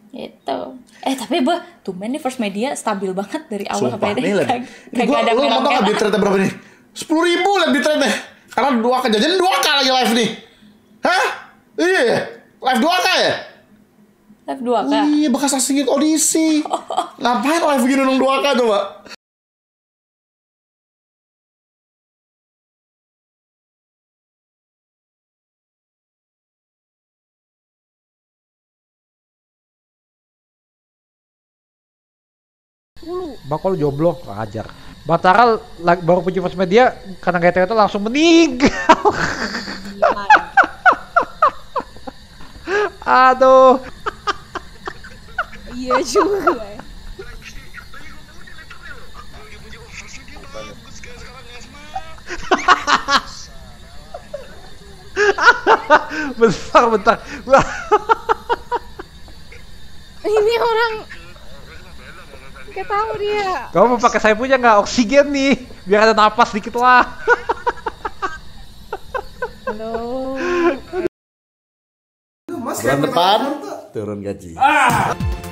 Gitu. Tapi tumben nih First Media stabil banget dari awal Sumpah, sampai nih liat. kagak ada Lu mau tau merah-merah. gak bitrate berapa nih? 10.000 liat bitrate-nya. Karena 2K, jajan 2K lagi live nih. Hah? Iya ya? Live 2K ya? Live 2K. Iya, bekas asing audisi. Ngapain live begini nung 2K coba? Bakal jomblo, ajar. Batara baru punya First Media karena GTW itu langsung meninggal. Aduh. Iya juga. Bentar. Ini orang gak tahu dia. Kamu mau pakai saya punya nggak oksigen nih? Biar ada napas dikit lah. Halo. Bulan depan turun gaji.